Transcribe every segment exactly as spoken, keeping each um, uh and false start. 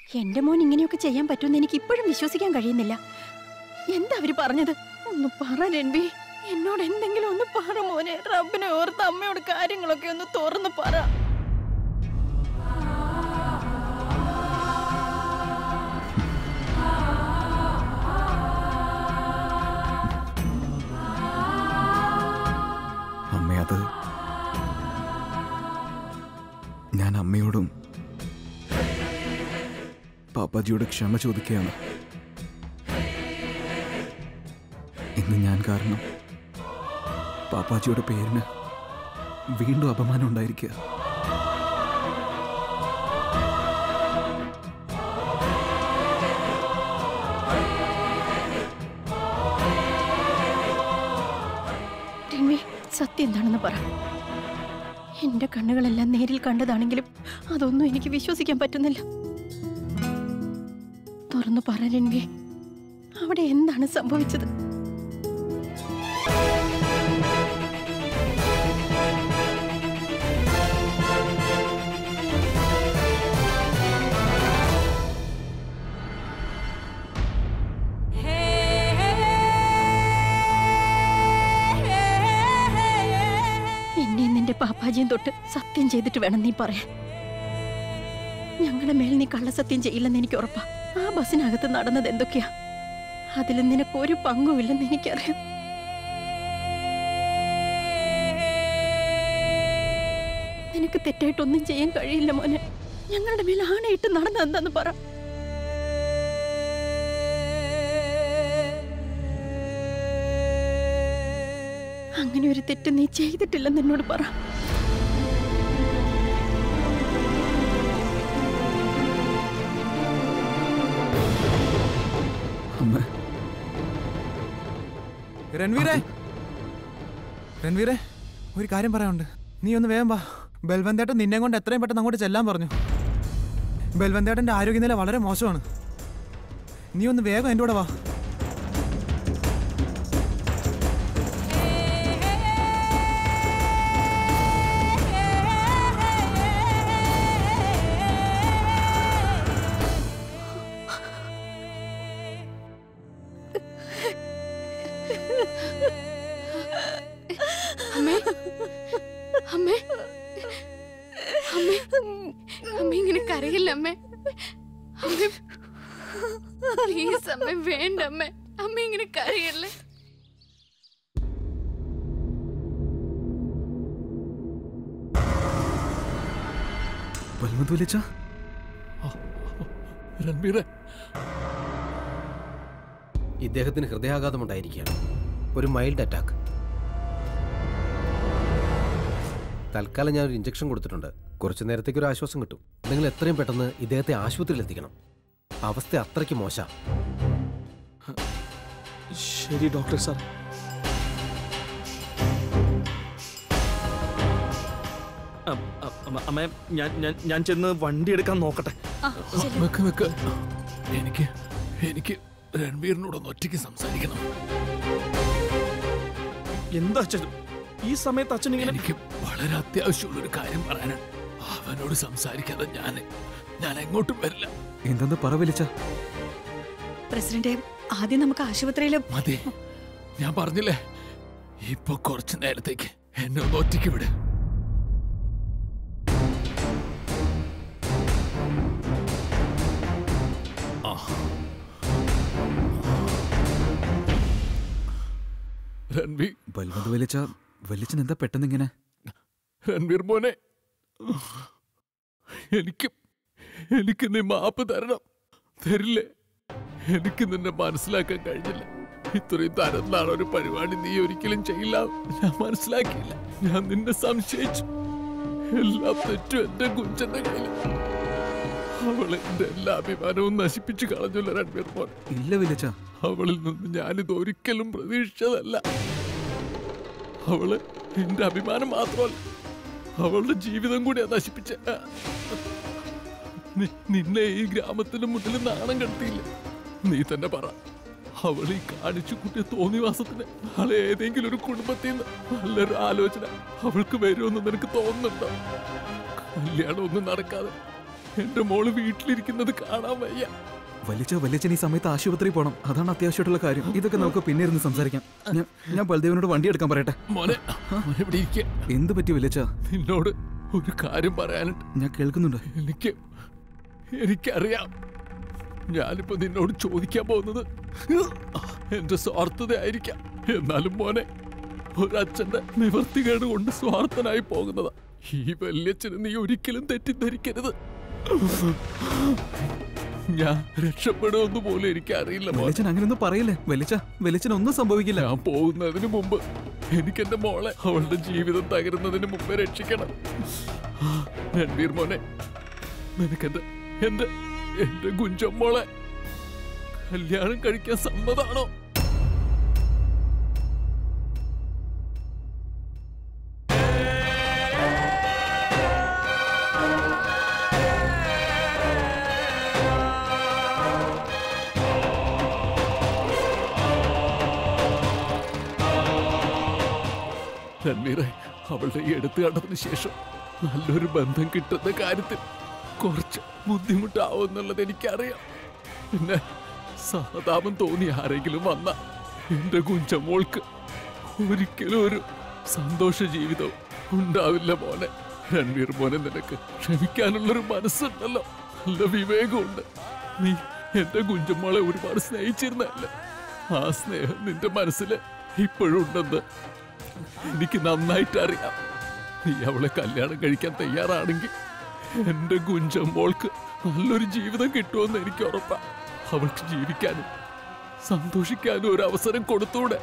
എന്റെ മോൻ ഇങ്ങനെയൊക്കെ ചെയ്യാൻ പറ്റുമെന്ന് എനിക്ക് ഇപ്പോഴും വിശ്വസിക്കാൻ കഴിയുന്നില്ല. എന്താ അവര് പറഞ്ഞത്? ഒന്ന് പറ രൺവി, എന്നോട് എന്തെങ്കിലും ഒന്ന് പറ മോനെ. റബ്ബിനെ ഓർത്ത് അമ്മയോട് കാര്യങ്ങളൊക്കെ ഒന്ന് തുറന്ന് പറ. അമ്മയത് ഞാൻ അമ്മയോടും പാപ്പാജിയോട് ക്ഷമ ചോദിക്കുകയാണ്. ഇന്ന് ഞാൻ കാരണം പാപ്പാജിയുടെ പേരിന് വീണ്ടും അപമാനം ഉണ്ടായിരിക്കുക. സത്യം എന്താണെന്ന് പറ. എന്റെ കണ്ണുകളെല്ലാം നേരിൽ കണ്ടതാണെങ്കിലും അതൊന്നും എനിക്ക് വിശ്വസിക്കാൻ പറ്റുന്നില്ല. തുറന്നു പറ രൺവി, അവിടെ എന്താണ് സംഭവിച്ചത്? പാപ്പാജിയും തൊട്ട് സത്യം ചെയ്തിട്ട് വേണം നീ പറയാൻ. ഞങ്ങളുടെ മേൽ നീ കള്ളസത്യം ചെയ്യില്ലെന്ന് എനിക്ക് ഉറപ്പാ. ആ ബസ്സിനകത്ത് നടന്നത് എന്തൊക്കെയാ, അതിൽ നിനക്ക് ഒരു പങ്കുമില്ലെന്ന് എനിക്കറിയാം. നിനക്ക് തെറ്റായിട്ടൊന്നും ചെയ്യാൻ കഴിയില്ല മോനെ. ഞങ്ങളുടെ മേൽ ആണയിട്ട് നടന്നത് എന്താന്ന് പറ. അങ്ങനെ ഒരു തെറ്റ് നീ ചെയ്തിട്ടില്ലെന്ന് എന്നോട് പറ. രൺവീരേ, രൺവീരേ, ഒരു കാര്യം പറയാനുണ്ട്. നീ ഒന്ന് വേഗം വാ. ബൽവന്തേട്ടൻ നിന്നെ കൊണ്ട് എത്രയും പെട്ടെന്ന് അങ്ങോട്ട് ചെല്ലാൻ പറഞ്ഞു. ബൽവന്തേട്ടൻ്റെ ആരോഗ്യനില വളരെ മോശമാണ്. നീ ഒന്ന് വേഗം എൻ്റെ കൂടെ വാ. അമ്മേ, അമ്മേ, അമ്മേ, അമ്മ ഇങ്ങനെ കരയില്ല അമ്മേ. അമ്മേ പ്ലീസ് അമ്മേ, വേണ്ട അമ്മേ, അമ്മ ഇങ്ങനെ കരയല്ലേ. ഇദ്ദേഹത്തിന് ഹൃദയാഘാതമുണ്ടായിരിക്കുകയാണ്. ഒരു മൈൽഡ് അറ്റാക്ക്. തൽക്കാലം ഞാനൊരു ഇഞ്ചക്ഷൻ കൊടുത്തിട്ടുണ്ട്. കുറച്ചു നേരത്തേക്ക് ഒരു ആശ്വാസം കിട്ടും. നിങ്ങൾ എത്രയും പെട്ടെന്ന് ഇദ്ദേഹത്തെ ആശുപത്രിയിൽ എത്തിക്കണം. അവസ്ഥ അത്രയ്ക്ക് മോശം. ശരി ഡോക്ടർ സാർ. അമ്മ, ഞാൻ ഞാൻ ചെന്ന് വണ്ടി എടുക്കാൻ നോക്കട്ടെ. എനിക്ക് എനിക്ക് രൺവീറിനോടൊന്ന് ഒറ്റയ്ക്ക് സംസാരിക്കണം. എന്താ അച്ഛൻ ഈ സമയത്ത് അച്ഛൻ ഇങ്ങനെ? എനിക്ക് വളരെ അത്യാവശ്യമുള്ളൊരു കാര്യം പറയാനാണ്. അവനോട് സംസാരിക്കാതെ ഞാൻ ഞാൻ എങ്ങോട്ടും വരില്ല. എന്തെന്ന് പറ വിളിച്ച പ്രസിഡന്റ്. ആദ്യം നമുക്ക് ആശുപത്രിയിൽ മതി. ഞാൻ പറഞ്ഞില്ലേ, ഇപ്പൊ കുറച്ചു നേരത്തേക്ക് എന്നെ ഒന്ന് ഒറ്റയ്ക്ക് വിട്. രൺവീർ, ബൽവന്ത് വലിച്ച വലിച്ചൻ എന്താ പെട്ടെന്ന് ഇങ്ങനെ? രൺവീർ മോനെ, എനിക്ക് എനിക്ക് നീ മാപ്പ് തരണം. തരില്ലേ? എനിക്ക് നിന്നെ മനസ്സിലാക്കാൻ കഴിഞ്ഞില്ല. ഇത്രയും തരത്തിലാണ് ഒരു പരിപാടി നീ ഒരിക്കലും ചെയ്യില്ല. ഞാൻ മനസ്സിലാക്കിയില്ല. ഞാൻ നിന്നെ സംശയിച്ചു. എല്ലാ തെറ്റും എന്റെ കുഞ്ചന്റെ കയ്യിൽ. അവൾ എന്റെ എല്ലാ അഭിമാനവും നശിപ്പിച്ചു കളഞ്ഞല്ലോ രൺവീർ മോൻ. ഇല്ല വിളിച്ച, അവളിൽ നിന്ന് ഞാനിത് ഒരിക്കലും പ്രതീക്ഷിച്ചതല്ല. അവള് എന്റെ അഭിമാനം മാത്രമല്ല, അവളുടെ ജീവിതം കൂടി നശിപ്പിച്ച. നിന്നെ ഈ ഗ്രാമത്തിന് മുന്നിൽ നാണം കെടുത്തിയില്ല. നീ തന്നെ പറ, അവൾ ഈ കാണിച്ചു കൂട്ടിയ തോന്നിവാസത്തിന് നാളെ ഏതെങ്കിലും ഒരു കുടുംബത്തിൽ നിന്ന് നല്ലൊരു ആലോചന അവൾക്ക് വരുമെന്ന് നിനക്ക് തോന്നുന്നുണ്ടോ? കല്യാണം ഒന്നും നടക്കാതെ എന്റെ മോള് വീട്ടിലിരിക്കുന്നത് കാണാൻ വയ്യ. വലിച്ച വലിച്ചൻ ഈ സമയത്ത് ആശുപത്രി പോണം, അതാണ് അത്യാവശ്യമായിട്ടുള്ള കാര്യം. ഇതൊക്കെ നമുക്ക് പിന്നെ ഇരുന്ന് സംസാരിക്കാം. ഞാൻ ഞാൻ ബൽദേവിനോട് വണ്ടി എടുക്കാൻ പറയട്ടെ. മോനെ മോനെ ഇവിടെ ഇരിക്ക. എന്ത് പറ്റി വലിച്ച? നിന്നോട് ഒരു കാര്യം പറയാനുണ്ട്. ഞാൻ കേൾക്കുന്നുണ്ട്. എനിക്ക് എനിക്കറിയാം. ഞാനിപ്പോ നിന്നോട് ചോദിക്കാൻ പോകുന്നത് എന്റെ സ്വാർത്ഥതയായിരിക്കാം. എന്നാലും മോനെ, ഒരച്ഛന്റെ നിവർത്തികേട് കൊണ്ട് സ്വാർത്ഥനായി പോകുന്നതാ. ഈ വല്യച്ഛന് നീ ഒരിക്കലും തെറ്റിദ്ധരിക്കരുത്. ഞാൻ രക്ഷപ്പെടുമെന്ന് പോലും എനിക്ക് അറിയില്ല. വലിച്ചൻ അങ്ങനെയൊന്നും പറയില്ലേ വലിച്ച. വലിച്ചൻ ഒന്നും സംഭവിക്കില്ല. ഞാൻ പോകുന്നതിന് മുമ്പ് എനിക്ക് എന്റെ മോളെ അവളുടെ ജീവിതം തകരുന്നതിന് മുമ്പേ രക്ഷിക്കണം. രൺവീർ മോനെ, നിനക്കെന്റെ എന്റെ എന്റെ കുഞ്ചമ്മോളെ കല്യാണം കഴിക്കാൻ സമ്മതാണോ? രൺവീറെ, അവളുടെ ഈ എടുത്തു കണ്ടതിന് ശേഷം നല്ലൊരു ബന്ധം കിട്ടുന്ന കാര്യത്തിൽ കുറച്ച് ബുദ്ധിമുട്ടാവുന്നുള്ളത് എനിക്കറിയാം. പിന്നെ സഹതാപം തോന്നി ആരെങ്കിലും വന്ന എന്റെ കുഞ്ചമോൾക്ക് ഒരിക്കലും ഒരു സന്തോഷ ജീവിതവും ഉണ്ടാവില്ല മോനെ. രൺവീർ മോനെ, നിനക്ക് ക്ഷമിക്കാനുള്ളൊരു മനസ്സുണ്ടല്ലോ, നല്ല വിവേകമുണ്ട്. നീ എന്റെ കുഞ്ചമോളെ ഒരുപാട് സ്നേഹിച്ചിരുന്നല്ലേ? ആ സ്നേഹം നിന്റെ മനസ്സിൽ ഇപ്പോഴും ഉണ്ടെന്ന് എനിക്ക് നന്നായിട്ട് അറിയാം. നീ അവളെ കല്യാണം കഴിക്കാൻ തയ്യാറാണെങ്കിൽ എന്റെ കുഞ്ചമ്മോൾക്ക് നല്ലൊരു ജീവിതം കിട്ടുമെന്ന് എനിക്ക് ഉറപ്പാ. അവൾക്ക് ജീവിക്കാനും സന്തോഷിക്കാനും ഒരു അവസരം കൊടുത്തൂടെ?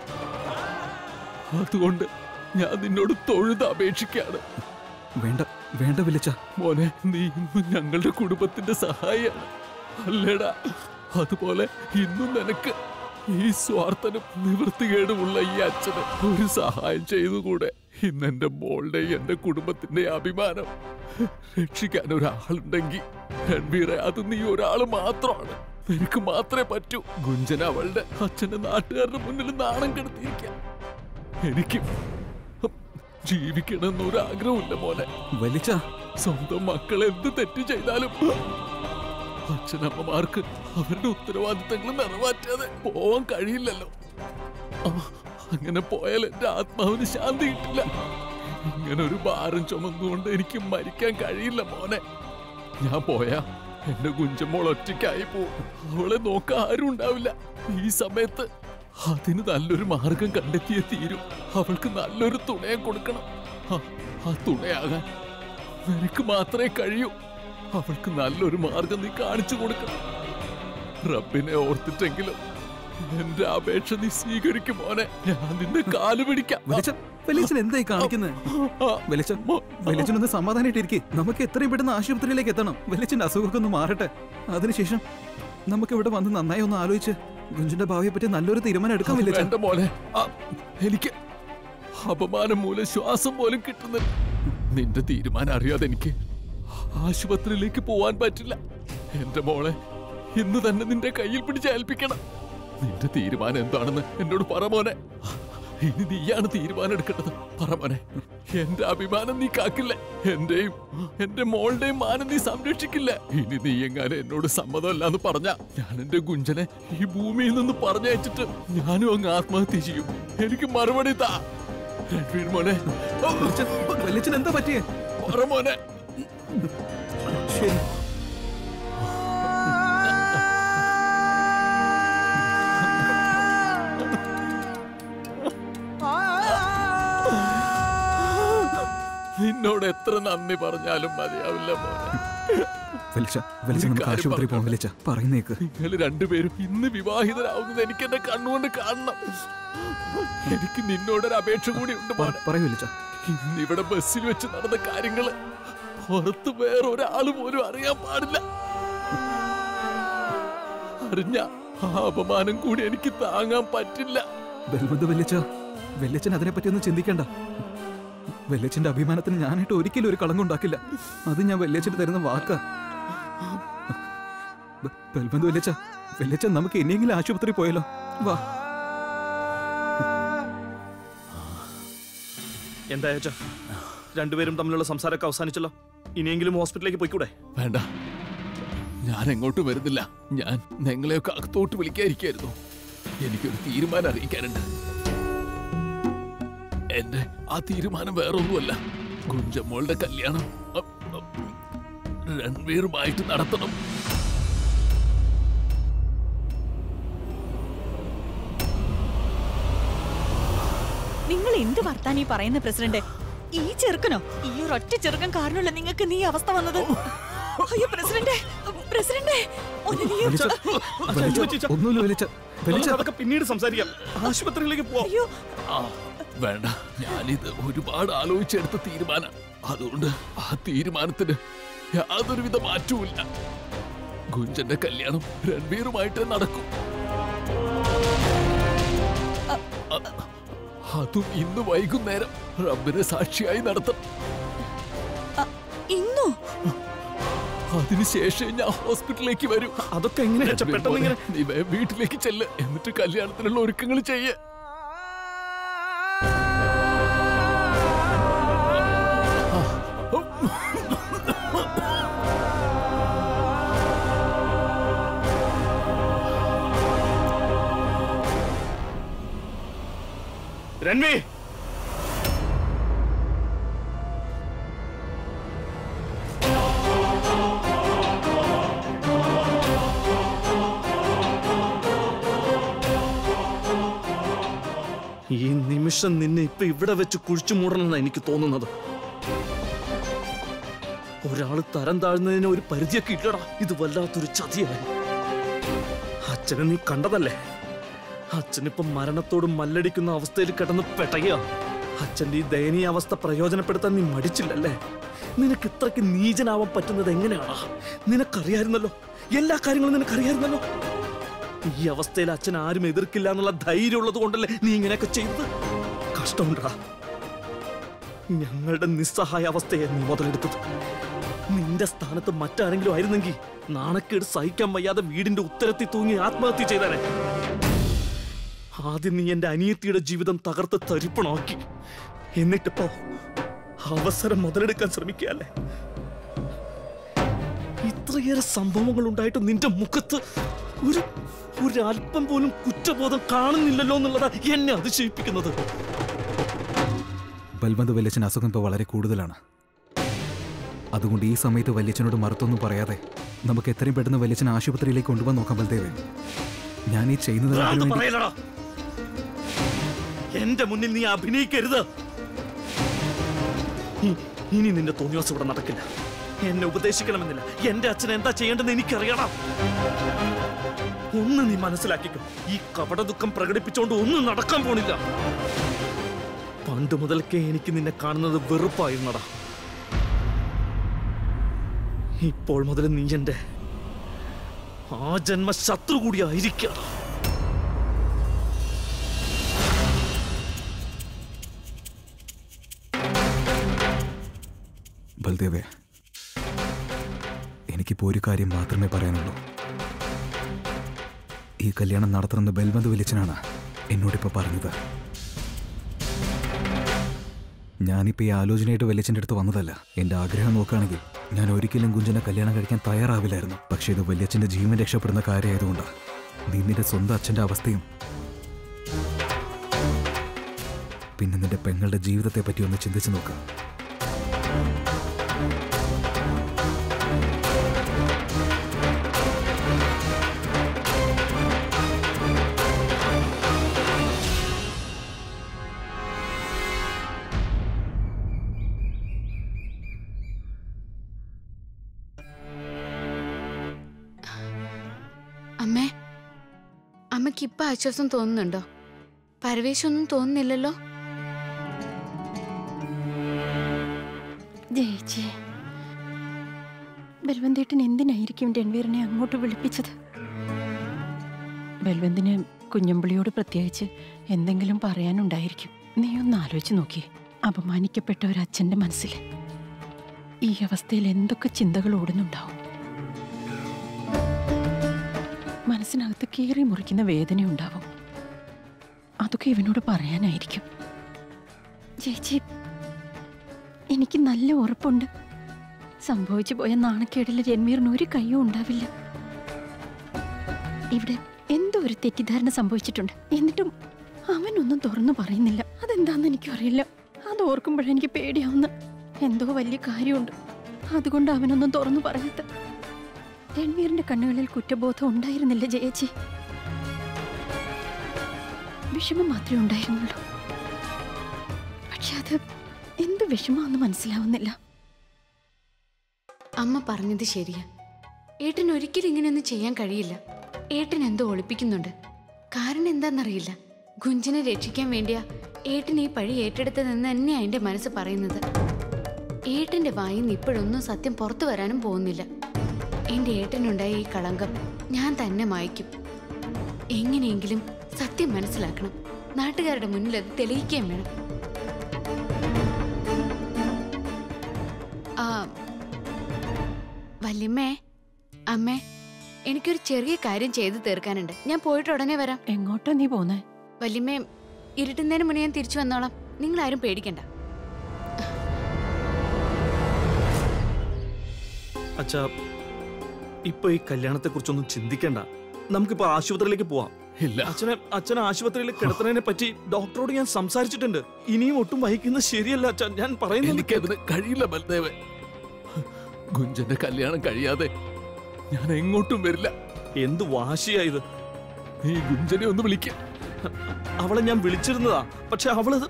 അതുകൊണ്ട് ഞാൻ നിന്നോട് തൊഴുത് അപേക്ഷിക്കാണ്. വേണ്ട വേണ്ട വിളിച്ച. മോനെ, നീ ഇന്നും ഞങ്ങളുടെ കുടുംബത്തിന്റെ സഹായിയാണ് അല്ലേടാ? അതുപോലെ ഇന്നും നിനക്ക് ഈ സ്വാർത്ഥനും നിവൃത്തികേടുമുള്ള ഈ അച്ഛന് ഒരു സഹായം ചെയ്തുകൂടെ? ഇന്ന് എന്റെ മോളുടെ എന്റെ കുടുംബത്തിന്റെ അഭിമാനം രക്ഷിക്കാൻ ഒരാളുണ്ടെങ്കിൽ രൺവീറെ, അത് നീ ഒരാള് മാത്രമാണ്. നിനക്ക് മാത്രമേ പറ്റൂ. ഗുഞ്ചന അവളുടെ അച്ഛന്റെ നാട്ടുകാരുടെ മുന്നിൽ നാണം കെടുത്തിരിക്കാം. എനിക്ക് ജീവിക്കണമെന്നൊരു ആഗ്രഹമില്ല മോനെ. വലിച്ച, സ്വന്തം മക്കൾ എന്ത് തെറ്റ് ചെയ്താലും അച്ഛനമ്മമാർക്ക് അവരുടെ ഉത്തരവാദിത്തങ്ങൾ നിറവേറ്റാതെ പോവാൻ കഴിയില്ലല്ലോ. അങ്ങനെ പോയാൽ എന്റെ ആത്മാവിന് ശാന്തി കിട്ടില്ല. ഇങ്ങനെ ഒരു ഭാരം ചുമന്നുകൊണ്ട് എനിക്ക് മരിക്കാൻ കഴിയില്ല മോനെ. ഞാൻ പോയാ എന്റെ കുഞ്ചമ്മോൾ ഒറ്റയ്ക്കായി പോവും. അവളെ നോക്കാൻ ആരും ഉണ്ടാവില്ല. ഈ സമയത്ത് അതിന് നല്ലൊരു മാർഗം കണ്ടെത്തിയേ തീരും. അവൾക്ക് നല്ലൊരു തുണയെ കൊടുക്കണം. ആ തുണയാകാൻ നിനക്ക് മാത്രമേ കഴിയൂ. അവൾക്ക് നല്ലൊരു മാർഗം നീ കാണിച്ചു കൊടുക്കണം. റബ്ബിനെ ഓർത്തിട്ടെങ്കിലും എന്റെ അപേക്ഷ നീ സ്വീകരിക്കും മോനെ. ഞാൻ നിന്റെ കാല് പിടിക്കാം. വെളിച്ചൻ എന്തായി കാണിക്കുന്നത്? വെളിച്ചൻ വെളിച്ചനൊന്ന് സമാധാനായിട്ടിരിക്കെ. നമുക്ക് എത്രയും പെട്ടെന്ന് ആശുപത്രിയിലേക്ക് എത്തണം. വെളിച്ചന്റെ അസുഖമൊക്കെ ഒന്ന് മാറട്ടെ. അതിനുശേഷം നമുക്ക് ഇവിടെ വന്ന് നന്നായി ഒന്ന് ആലോചിച്ച് ഗുഞ്ചിന്റെ ഭാവിയെ പറ്റി നല്ലൊരു തീരുമാനം എടുക്കാൻ. വെളിച്ചൻ മോനെ, എനിക്ക് അപമാനം മൂലം ശ്വാസം പോലും കിട്ടുന്നില്ല. നിന്റെ തീരുമാനം അറിയാതെ എനിക്ക് ആശുപത്രിയിലേക്ക് പോവാൻ പറ്റില്ല. എന്റെ മോളെ ഇന്ന് തന്നെ നിന്റെ കയ്യിൽ പിടിച്ച് ഏൽപ്പിക്കണം. നിന്റെ തീരുമാനം എന്താണെന്ന് എന്നോട് പറ മോനെ. ഇനി നീയാണ് തീരുമാനം എടുക്കേണ്ടത്. പറ മോനെ. എന്റെ അഭിമാനം നീ കാക്കില്ലേ? എന്റെയും എന്റെ മോളുടെയും മാനം നീ സംരക്ഷിക്കില്ല. ഇനി നീ എങ്ങാനും എന്നോട് സമ്മതമല്ലാന്ന് പറഞ്ഞ ഞാൻ എന്റെ ഗുഞ്ചനെ ഈ ഭൂമിയിൽ നിന്ന് പറഞ്ഞയച്ചിട്ട് ഞാനും അങ്ങ് ആത്മഹത്യ ചെയ്യും. എനിക്ക് മറുപടി താ രൺവീർ മോനെ. വെളിച്ചൻ എന്താ പറ്റിയേ? പറ മോനെ. ശരി. നിന്നോട് എത്ര നന്ദി പറഞ്ഞാലും മതിയാവില്ല മോനെ. നിങ്ങൾ രണ്ടുപേരും ഇന്ന് വിവാഹിതരാവുന്നത് എനിക്ക് എന്റെ കണ്ണുകൊണ്ട് കാണണം. എനിക്ക് നിന്നോടൊരു അപേക്ഷ കൂടി ഉണ്ട് മോനെ. ഇന്ന് ഇവിടെ ബസ്സിൽ വെച്ച് നടന്ന കാര്യങ്ങള് പുറത്ത് വേറെ ഒരാള് പോലും അറിയാൻ പാടില്ല. അറിഞ്ഞ ആ അപമാനം കൂടി എനിക്ക് താങ്ങാൻ പറ്റില്ല. വെല്ലച്ചൻ അതിനെ പറ്റി ഒന്നും ചിന്തിക്കണ്ട. വെല്ലച്ചന്റെ അഭിമാനത്തിന് ഞാനായിട്ട് ഒരിക്കലും ഒരു കളങ്കം ഉണ്ടാക്കില്ല. അത് ഞാൻ വെല്ലച്ചന് തരുന്ന വാക്കാ. ബൽബന്ധു വെല്ലച്ച, വെല്ലച്ച നമുക്ക് ഇനിയെങ്കിലും ആശുപത്രി പോയല്ലോ. വാ. എന്താ രണ്ടുപേരും തമ്മിലുള്ള സംസാരമൊക്കെ അവസാനിച്ചല്ലോ. ഇനിയെങ്കിലും ഹോസ്പിറ്റലിലേക്ക് പോയിക്കൂടെ? വേണ്ട, ഞാൻ എങ്ങോട്ടും വരുന്നില്ല. ഞാൻ നിങ്ങളെയൊക്കെ അകത്തോട്ട് വിളിക്കാതിരിക്കായിരുന്നു. എനിക്കൊരു തീരുമാനം അറിയിക്കാനുണ്ട്. എന്റെ ആ തീരുമാനം വേറൊന്നുമല്ല. ഗുഞ്ചമ്മോളുടെ കല്യാണം രൺവീറുമായിട്ട് നടത്തണം. നിങ്ങൾ എന്ത് വർത്താനീ പറയുന്ന പ്രസിഡന്റ്? ഈ ചെറുക്കനോ? ഈ ഒരൊറ്റ ചെറുക്കൻ കാരണമല്ല നിങ്ങൾക്ക് നീ അവസ്ഥ വന്നത്. അയ്യോ പ്രസിഡന്റ്, പ്രസിഡന്റ് ഒന്നുമില്ല വെളിച്ച. വെളിച്ച അതൊക്കെ പിന്നീട് സംസാരിക്കാം. ആശുപത്രിയിലേക്ക് പോ. ആ വേണ്ട, ഞാനിത് ഒരുപാട് ആലോചിച്ചെടുത്ത തീരുമാനം. അതുകൊണ്ട് ആ തീരുമാനത്തിന് യാതൊരുവിധ മാറ്റവുമില്ല. ഗുഞ്ചന്റെ കല്യാണം രൺവീറുമായിട്ട് നടക്കും. അതും ഇന്ന് വൈകുന്നേരം റബ്ബിനെ സാക്ഷിയായി നടത്തും. ഇന്നോ? അതിനുശേഷം ഞാൻ ഹോസ്പിറ്റലിലേക്ക് വരും. അതൊക്കെ എങ്ങനെയാ? നീ വീട്ടിലേക്ക് ചെല്ല്, എന്നിട്ട് കല്യാണത്തിനുള്ള ഒരുക്കങ്ങൾ ചെയ്യ്. രൺവീ, ഈ നിമിഷം നിന്നെ ഇപ്പൊ ഇവിടെ വെച്ച് കുഴിച്ചു മൂടണമെന്നാണ് എനിക്ക് തോന്നുന്നത്. ഒരാള് തരം താഴ്ന്നതിന് ഒരു പരിധിയൊക്കെ ഇല്ലടാ. ഇത് വല്ലാത്തൊരു ചതിയായി. അച്ഛനെ നീ കണ്ടതല്ലേ? അച്ഛനിപ്പം മരണത്തോട് മല്ലടിക്കുന്ന അവസ്ഥയിൽ കിടന്ന് പെട്ടകയാ. അച്ഛന്റെ ഈ ദയനീയ അവസ്ഥ പ്രയോജനപ്പെടുത്താൻ നീ മടിച്ചില്ലല്ലേ? നിനക്ക് ഇത്രയ്ക്ക് നീചനാവാൻ പറ്റുന്നത് എങ്ങനെയാണാ? നിനക്കറിയായിരുന്നല്ലോ, എല്ലാ കാര്യങ്ങളും നിനക്കറിയായിരുന്നല്ലോ. ഈ അവസ്ഥയിൽ അച്ഛൻ ആരും എതിർക്കില്ല എന്നുള്ള ധൈര്യം ഉള്ളത് കൊണ്ടല്ലേ നീ ഇങ്ങനെയൊക്കെ ചെയ്തത്. കഷ്ടമുണ്ടാ. ഞങ്ങളുടെ നിസ്സഹായ അവസ്ഥയെ നീ മുതലെടുത്തത്. നിന്റെ സ്ഥാനത്ത് മറ്റാരെങ്കിലും ആയിരുന്നെങ്കിൽ നാണക്കേട് സഹിക്കാൻ വയ്യാതെ വീടിന്റെ ഉത്തരത്തിൽ തൂങ്ങി ആത്മഹത്യ ചെയ്തേനെ. ആദ്യം നീ എന്റെ അനിയത്തിയുടെ ജീവിതം തകർത്ത് തരിപ്പണമാക്കി. എന്നിട്ടിപ്പോ അവസരം മുതലെടുക്കാൻ ശ്രമിക്കുകയല്ലേ? ഇത്രയേറെ സംഭവങ്ങൾ ഉണ്ടായിട്ട് നിന്റെ മുഖത്ത് ഒരു ഒരു അല്പം പോലും കുറ്റബോധം കാണുന്നില്ലല്ലോ എന്നുള്ളതാ എന്നെ അതിശയിപ്പിക്കുന്നത്. ബൽവന്ത് വല്യച്ഛൻ അസുഖം ഇപ്പോൾ വളരെ കൂടുതലാണ്. അതുകൊണ്ട് ഈ സമയത്ത് വല്യച്ഛനോട് മറുത്തൊന്നും പറയാതെ നമുക്ക് എത്രയും പെട്ടെന്ന് വല്യച്ഛൻ ആശുപത്രിയിലേക്ക് കൊണ്ടുപോകാൻ നോക്കാം. ബൽദേവേ, ഞാൻ ഈ ചെയ്യുന്നത് എന്റെ മുന്നിൽ നീ അഭിനയിക്കരുത്. ഇനി നിന്റെ തോന്നിവാസം ഇവിടെ നടക്കില്ല. എന്നെ ഉപദേശിക്കണമെന്നില്ല. എന്റെ അച്ഛൻ എന്താ ചെയ്യേണ്ടതെന്ന് എനിക്കറിയണം. ഒന്ന് നീ മനസ്സിലാക്കിക്കോ. ഈ കപട ദുഃഖം പ്രകടിപ്പിച്ചുകൊണ്ട് ഒന്നും നടക്കാൻ പോണില്ല. പണ്ട് മുതൽക്കേ എനിക്ക് നിന്നെ കാണുന്നത് വെറുപ്പായിരുന്നടാ. ഇപ്പോൾ മുതൽ നീ എന്റെ ആ ജന്മ ശത്രു കൂടിയായിരിക്കണം. ബൽദേവേ, എനിക്കിപ്പോ ഒരു കാര്യം മാത്രമേ പറയാനുള്ളൂ. ഈ കല്യാണം നടത്തണമെന്ന് ബൽവന്ത് വല്യച്ഛനാണ് എന്നോടിപ്പോ പറഞ്ഞത്. ഞാനിപ്പോ ഈ ആലോചനയായിട്ട് വല്യച്ഛൻ്റെ അടുത്ത് വന്നതല്ല. എന്റെ ആഗ്രഹം നോക്കുകയാണെങ്കിൽ ഞാൻ ഒരിക്കലും കുഞ്ചനെ കല്യാണം കഴിക്കാൻ തയ്യാറാവില്ലായിരുന്നു. പക്ഷെ ഇത് വല്യച്ഛന്റെ ജീവൻ രക്ഷപ്പെടുന്ന കാര്യമായതുകൊണ്ടാണ്. നീ നിന്റെ സ്വന്തം അച്ഛന്റെ അവസ്ഥയും പിന്നെ നിന്റെ പെങ്ങളുടെ ജീവിതത്തെ പറ്റി ഒന്ന് ചിന്തിച്ചു നോക്കുക. അമ്മേ, അമ്മയ്ക്ക് ഇപ്പൊ ആശ്വാസം തോന്നുന്നുണ്ടോ? പരവേശൊന്നും തോന്നുന്നില്ലല്ലോ? ജയിച്ചേ, ബൽവന്തേട്ടൻ എന്തിനായിരിക്കും രൺവീറിനെ അങ്ങോട്ട് വിളിപ്പിച്ചത്? ബൽവന്തിന് കുഞ്ഞമ്പിളിയോട് പ്രത്യേകിച്ച് എന്തെങ്കിലും പറയാനുണ്ടായിരിക്കും. നീ ഒന്ന് ആലോചിച്ച് നോക്കിയേ. അപമാനിക്കപ്പെട്ട ഒരു അച്ഛൻ്റെ മനസ്സിൽ ഈ അവസ്ഥയിൽ എന്തൊക്കെ ചിന്തകൾ ഓടുന്നുണ്ടാവും. മനസ്സിനകത്ത് കീറി മുറിക്കുന്ന വേദന ഉണ്ടാവും. അതൊക്കെ ഇവനോട് പറയാനായിരിക്കും. ചേച്ചി, എനിക്ക് നല്ല ഉറപ്പുണ്ട് സംഭവിച്ചു പോയ നാണക്കേടിൽ രൺവീറിന് ഒരു കയ്യും ഉണ്ടാവില്ല. ഇവിടെ എന്തോ ഒരു തെറ്റിദ്ധാരണ സംഭവിച്ചിട്ടുണ്ട്. എന്നിട്ടും അവനൊന്നും തുറന്നു പറയുന്നില്ല. അതെന്താന്ന് എനിക്കറിയില്ല. അത് ഓർക്കുമ്പോഴെനിക്ക് പേടിയാവുന്ന എന്തോ വലിയ കാര്യമുണ്ട്. അതുകൊണ്ട് അവനൊന്നും തുറന്നു പറയാത്ത. രൺവീറിന്റെ കണ്ണുകളിൽ കുറ്റബോധം ഉണ്ടായിരുന്നില്ല ജയേച്ചി. വിഷമം മാത്രമേ ഉണ്ടായിരുന്നുള്ളൂ. പക്ഷെ അത് എന്ത് വിഷമാണെന്ന് മനസ്സിലാവുന്നില്ല. അമ്മ പറഞ്ഞത് ശരിയാ. ഏട്ടൻ ഒരിക്കലും ഇങ്ങനെയൊന്നും ചെയ്യാൻ കഴിയില്ല. ഏട്ടൻ എന്തോ ഒളിപ്പിക്കുന്നുണ്ട്. കാരണം എന്താണെന്നറിയില്ല. ഗുഞ്ചനെ രക്ഷിക്കാൻ വേണ്ടിയാ ഏട്ടൻ ഈ പഴി ഏറ്റെടുത്തതെന്ന് തന്നെയാ എന്റെ മനസ്സ് പറയുന്നത്. ഏട്ടന്റെ വായിന്ന് ഇപ്പോഴൊന്നും സത്യം പുറത്തു വരാനും പോകുന്നില്ല. എന്റെ ഏട്ടനുണ്ടായ ഈ കളങ്കം ഞാൻ തന്നെ മായ്ക്കും. എങ്ങനെയെങ്കിലും സത്യം മനസ്സിലാക്കണം. നാട്ടുകാരുടെ മുന്നിൽ അത് തെളിയിക്കുകയും വേണം. ആ വല്യമ്മേ, അമ്മേ, എനിക്കൊരു ചെറിയ കാര്യം ചെയ്തു തീർക്കാനുണ്ട്. ഞാൻ പോയിട്ട് ഉടനെ വരാം. എങ്ങോട്ടാ നീ പോന്നേ? വല്യമ്മേ, ഇരുട്ടുന്നതിന് മുന്നേ ഞാൻ തിരിച്ചു വന്നോളാം. നിങ്ങൾ ആരും പേടിക്കണ്ട. അച്ഛാ, ഇപ്പൊ ഈ കല്യാണത്തെ കുറിച്ചൊന്നും ചിന്തിക്കണ്ട. നമുക്കിപ്പോ ആശുപത്രിയിലേക്ക് പോവാം. ഇല്ല, അച്ഛനെ അച്ഛനെ ആശുപത്രിയിൽ കിടത്തുന്നതിനെ പറ്റി ഡോക്ടറോട് ഞാൻ സംസാരിച്ചിട്ടുണ്ട്. ഇനിയും ഒട്ടും വഹിക്കുന്നത് ശരിയല്ല അച്ഛൻ. ഞാൻ പറയുന്നത് എനിക്കതിന് കഴിയില്ല ബൽദേവേ. ഗുഞ്ചന്റെ കല്യാണം കഴിയാതെ ഞാൻ എങ്ങോട്ടും വരില്ല. എന്ത് വാശിയായത്. നീ ഗുഞ്ചനെ ഒന്ന് വിളിക്ക. അവളെ ഞാൻ വിളിച്ചിരുന്നതാ, പക്ഷെ അവളത്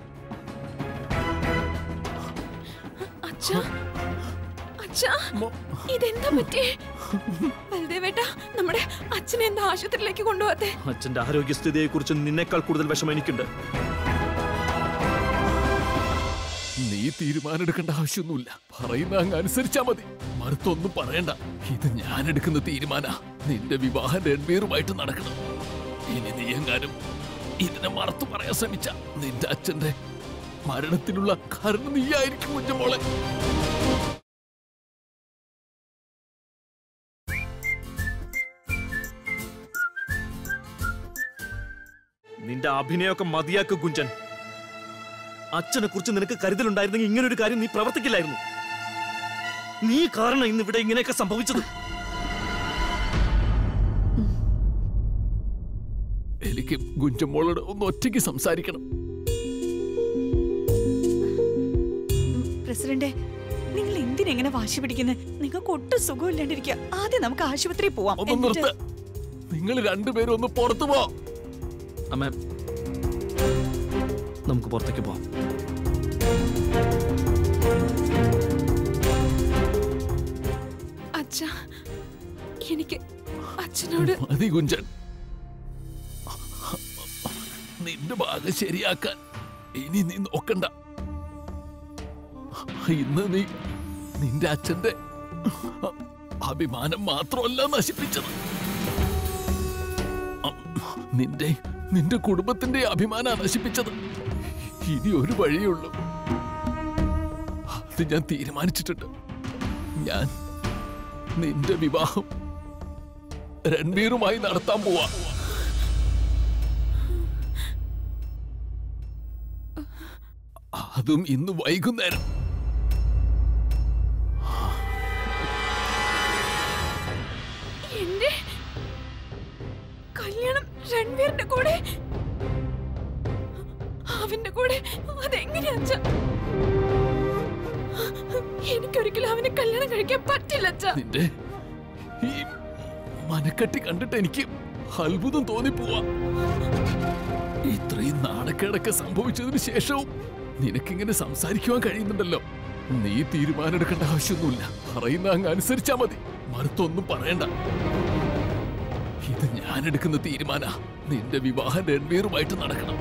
ഇതെന്താ പറ്റിയേ? ബൽദേവേട്ടാ, നമ്മുടെ അച്ഛനെ എന്താ ആശുപത്രിയിലേക്ക് കൊണ്ടുപോകാത്തെ? അച്ഛന്റെ ആരോഗ്യസ്ഥിതിയെ കുറിച്ച് നിന്നേക്കാൾ കൂടുതൽ വിഷമം എനിക്കുണ്ട്. നീ തീരുമാനം എടുക്കേണ്ട ആവശ്യമൊന്നുമില്ല. പറയുന്ന അങ്ങ് അനുസരിച്ചാ മതി. മറുത്തൊന്നും പറയണ്ട. ഇത് ഞാൻ എടുക്കുന്ന തീരുമാന. നിന്റെ വിവാഹം രൺവീറുമായിട്ട് നടക്കണം. ഇനി നീ എങ്ങാനും ഇതിനെ മറത്തു പറയാൻ ശ്രമിച്ച നിന്റെ അച്ഛന്റെ മരണത്തിനുള്ള കാരണം നീയായിരിക്കും കുഞ്ഞുമോളെ. നിന്റെ അഭിനയമൊക്കെ മതിയാക്ക് ഗുഞ്ചൻ. അച്ഛനെ കുറിച്ച് നിനക്ക് കരുതലുണ്ടായിരുന്നെങ്കിൽ ഇങ്ങനൊരു കാര്യം നീ പ്രവർത്തിക്കില്ലായിരുന്നു. നീ കാരണം ഇന്ന് ഇവിടെ ഇങ്ങനെയൊക്കെ സംഭവിച്ചത്. എനിക്ക് ഗുഞ്ചമോളോട് ഒന്ന് ഒറ്റയ്ക്ക് സംസാരിക്കണം. പ്രസിഡന്റ്, നിങ്ങൾ എന്തിനെങ്ങനെ വാശി പിടിക്കുന്നത്? നിങ്ങൾക്ക് ഒട്ടും സുഖമില്ലാണ്ടിരിക്കുക. ആദ്യം നമുക്ക് ആശുപത്രിയിൽ പോവാം. ഒന്ന് നിർത്ത്. നിങ്ങൾ രണ്ടുപേരും ഒന്ന് പുറത്തു പോ. അമ്മ, നമുക്ക് പുറത്തേക്ക് പോവാം. അച്ഛാ, എനിക്ക് അച്ഛനോട് മതി ഗുഞ്ചൻ. നിന്റെ ഭാഗം ശരിയാക്കാൻ ഇനി നീ നോക്കണ്ട. ഇന്ന് നീ നിന്റെ അച്ഛന്റെ അഭിമാനം മാത്രമല്ല നശിപ്പിച്ചത്, നിന്റെ നിന്റെ കുടുംബത്തിന്റെ അഭിമാനം നശിപ്പിച്ചത്. ഇനി ഒരു വഴിയുള്ളൂ. അത് ഞാൻ തീരുമാനിച്ചിട്ടുണ്ട്. ഞാൻ നിന്റെ വിവാഹം രൺവീറുമായി നടത്താൻ പോവാ. അതും ഇന്ന് വൈകുന്നേരം. എന്റെ കല്യാണം രൺവീറിന്റെ കൂടെ? അവന്റെ കൂടെ? അതെങ്ങനെയാ അച്ഛാ? എനിക്കൊരിക്കലും അവനെ കല്യാണം കഴിക്കാൻ പറ്റില്ല അച്ഛാ. നിന്റെ ഈ മനക്കെട്ടി കണ്ടിട്ട് എനിക്ക് അത്ഭുതം തോന്നിപ്പോവാ. ഇത്രയും നാണക്കേടൊക്കെ സംഭവിച്ചതിന് ശേഷവും നിനക്കിങ്ങനെ സംസാരിക്കുവാൻ കഴിയുന്നുണ്ടല്ലോ. നീ തീരുമാനം എടുക്കേണ്ട ആവശ്യമൊന്നുമില്ല. പറയുന്ന അങ്ങ് അനുസരിച്ചാ മതി. മറുത്തൊന്നും പറയണ്ട. ഇത് ഞാൻ എടുക്കുന്ന തീരുമാന. നിന്റെ വിവാഹം രൺവീറുമായിട്ട് നടക്കണം.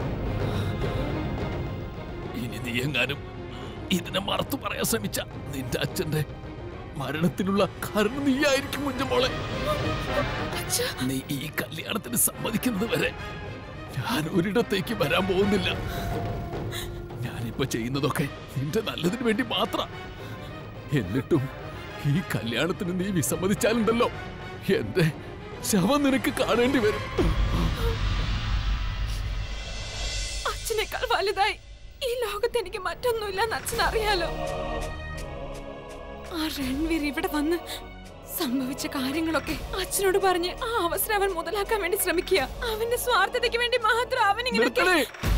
ഇനി നീ എങ്ങാനും ഇതിനെ മറത്തു പറയാൻ ശ്രമിച്ച നിന്റെ അച്ഛന്റെ മരണത്തിനുള്ള കാരണം നീയായിരിക്കും കുഞ്ഞുമോളെ. നീ ഈ കല്യാണത്തിന് സമ്മതിക്കുന്നത് വരെ ഞാൻ ഒരിടത്തേക്ക് വരാൻ പോകുന്നില്ല. ഞാനിപ്പോ ചെയ്യുന്നതൊക്കെ നിന്റെ നല്ലതിന് വേണ്ടി മാത്രം. എന്നിട്ടും ഈ കല്യാണത്തിന് നീ വിസമ്മതിച്ചാലുണ്ടല്ലോ, എന്റെ ശവം നിനക്ക് കാണേണ്ടി വരും. അച്ഛനേക്കാൾ വലുതായി ഈ ലോകത്ത് എനിക്ക് മറ്റൊന്നുമില്ലെന്ന് അച്ഛൻ അറിയാലോ. ആ രൺവീർ ഇവിടെ വന്ന് സംഭവിച്ച കാര്യങ്ങളൊക്കെ അച്ഛനോട് പറഞ്ഞ് ആ അവസരം അവൻ മുതലാക്കാൻ വേണ്ടി ശ്രമിക്കുക. അവന്റെ സ്വാർത്ഥതയ്ക്ക് വേണ്ടി മാത്രം അവൻ ഇങ്ങനെ.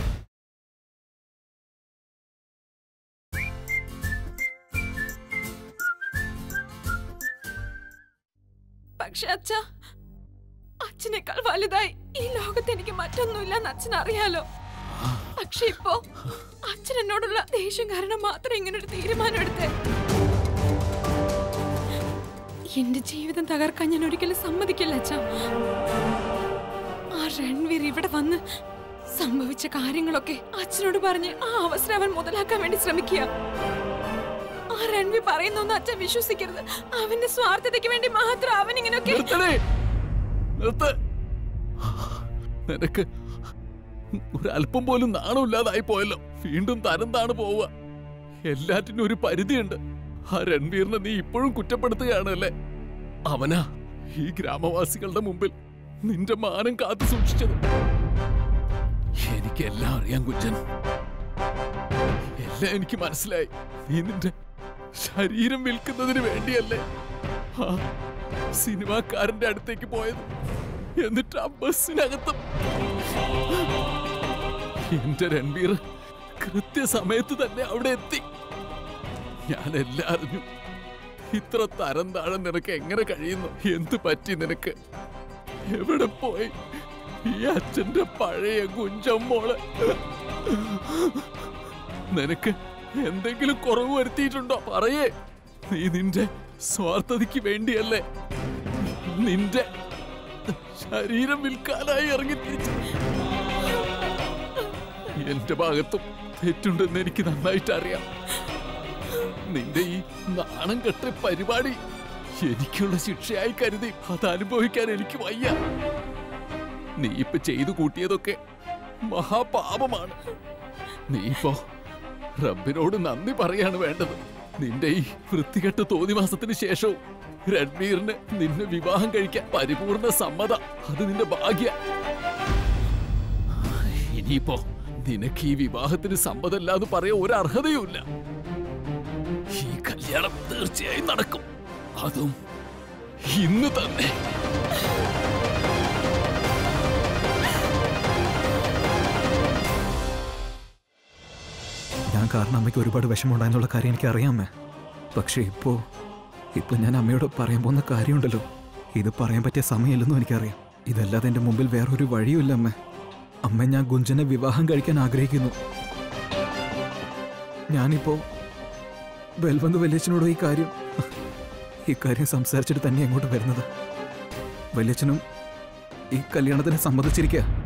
പക്ഷെ അച്ഛ, അച്ഛനേക്കാൾ വലുതായി ഈ ലോകത്ത് എനിക്ക് മറ്റൊന്നുമില്ലെന്ന് അച്ഛൻ അറിയാലോ. പക്ഷെ ഇപ്പോ അച്ഛൻ എന്നോടുള്ള ദേഷ്യം കാരണം മാത്രം ഇങ്ങനൊരു തീരുമാനം എടുത്തേ. എന്റെ ജീവിതം തകർക്കാൻ ഞാൻ ഒരിക്കലും സമ്മതിക്കില്ല അച്ഛ. ആ രൺവീർ ഇവിടെ വന്ന് സംഭവിച്ച കാര്യങ്ങളൊക്കെ അച്ഛനോട് പറഞ്ഞ് ആ അവസരം അവൻ മുതലാക്കാൻ വേണ്ടി ശ്രമിക്കുക. ആ രൺവീർ പറയുന്നൊന്നും അച്ഛൻ വിശ്വസിക്കരുത്. അവന്റെ സ്വാർത്ഥതയ്ക്ക് വേണ്ടി മാത്രം അവൻ ഇങ്ങനെയൊക്കെ. നിനക്ക് ഒരല്പം പോലും നാണമില്ലാതായി പോയല്ലോ. വീണ്ടും തരം താണ് പോവുക. എല്ലാറ്റിനും ഒരു പരിധിയുണ്ട്. ആ രൺവീറിനെ നീ ഇപ്പോഴും കുറ്റപ്പെടുത്തുകയാണ് അല്ലേ? അവനാ ഈ ഗ്രാമവാസികളുടെ മുമ്പിൽ നിന്റെ മാനം കാത്തു സൂക്ഷിച്ചത്. എനിക്കെല്ലാം അറിയാം കുഞ്ചൻ, എല്ലാം എനിക്ക് മനസ്സിലായി. നീ നിന്റെ ശരീരം വിൽക്കുന്നതിന് വേണ്ടിയല്ലേ ആ സിനിമാക്കാരന്റെ അടുത്തേക്ക് പോയത്. എന്നിട്ട് ആ ബസ്സിനകത്തും എന്റെ രൺവീർ കൃത്യസമയത്ത് തന്നെ അവിടെ എത്തി. ഞാൻ എല്ലാം അറിഞ്ഞു. ഇത്ര തരം താഴെ നിനക്ക് എങ്ങനെ കഴിയുന്നു? എന്ത് പറ്റി നിനക്ക്? എവിടെ പോയി ഈ അച്ഛന്റെ പഴയ കുഞ്ചമ്മോള്? നിനക്ക് എന്തെങ്കിലും കുറവ് വരുത്തിയിട്ടുണ്ടോ? പറയേ. നീ നിന്റെ സ്വാർത്ഥതയ്ക്ക് വേണ്ടിയല്ലേ നിന്റെ ശരീരം വിൽക്കാനായി ഇറങ്ങി തിരിച്ചു. എന്റെ ഭാഗത്തും തെറ്റുണ്ടെന്ന് എനിക്ക് നന്നായിട്ട് അറിയാം. നിന്റെ ഈ നാണം കെട്ട പരിപാടി എനിക്കുള്ള ശിക്ഷയായി കരുതി അത് അനുഭവിക്കാൻ എനിക്ക് വയ്യ. നീ ഇപ്പൊ ചെയ്തു കൂട്ടിയതൊക്കെ മഹാപാപമാണ്. നീ ഇപ്പോ റബ്ബിനോട് നന്ദി പറയാണ് വേണ്ടത്. നിന്റെ ഈ വൃത്തികെട്ട തോന്നിവാസത്തിന് ശേഷവും രൺവീറിന് നിന്നെ വിവാഹം കഴിക്കാൻ പരിപൂർണ സമ്മത. അത് നിന്റെ ഭാഗ്യ. ഇനിയിപ്പോ നിനക്ക് ഈ വിവാഹത്തിന് സമ്മതമല്ലാന്ന് പറയാൻ ഒരു അർഹതയുമില്ല. ഈ കല്യാണം തീർച്ചയായും നടക്കും. അതും ഇന്ന് തന്നെ. ഞാൻ കാരണം അമ്മയ്ക്ക് ഒരുപാട് വിഷമമുണ്ടായെന്നുള്ള കാര്യം എനിക്ക് അറിയാമേ. പക്ഷെ ഇപ്പോ ഇപ്പൊ ഞാൻ അമ്മയോട് പറയാൻ പോകുന്ന കാര്യമുണ്ടല്ലോ, ഇത് പറയാൻ പറ്റിയ സമയമില്ലെന്നും എനിക്കറിയാം. ഇതല്ലാതെ എൻ്റെ മുമ്പിൽ വേറൊരു വഴിയുമില്ല അമ്മ. അമ്മ, ഞാൻ ഗുഞ്ചനെ വിവാഹം കഴിക്കാൻ ആഗ്രഹിക്കുന്നു. ഞാനിപ്പോ ബൽവന്ത് വല്യച്ഛനോട് ഈ കാര്യം ഈ കാര്യം സംസാരിച്ചിട്ട് തന്നെ അങ്ങോട്ട് വരുന്നത്. വല്യച്ഛനും ഈ കല്യാണത്തിന് സമ്മതിച്ചിരിക്കുക.